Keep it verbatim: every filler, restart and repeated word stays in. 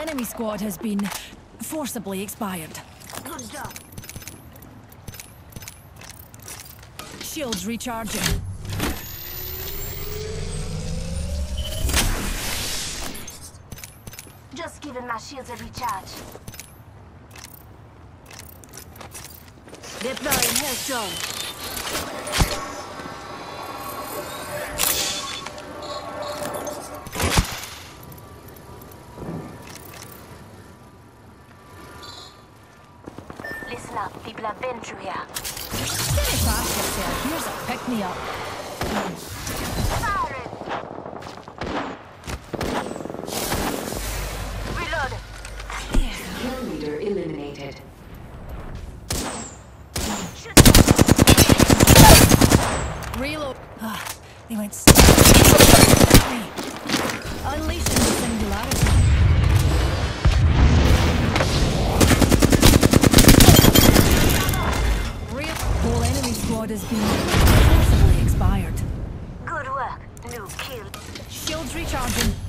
enemy squad has been forcibly expired. Good job. Shields recharging. Just giving my shields a recharge. Deploying health drone. Listen up, people have been through here. Finish off yourself. Here's a pick-me-up. Firing! Reload! Kill leader eliminated. Reload. Ah, they went st- Unleashing the singularity. Real whole enemy squad has been forcibly expired. Good work. New kill. Shields recharging.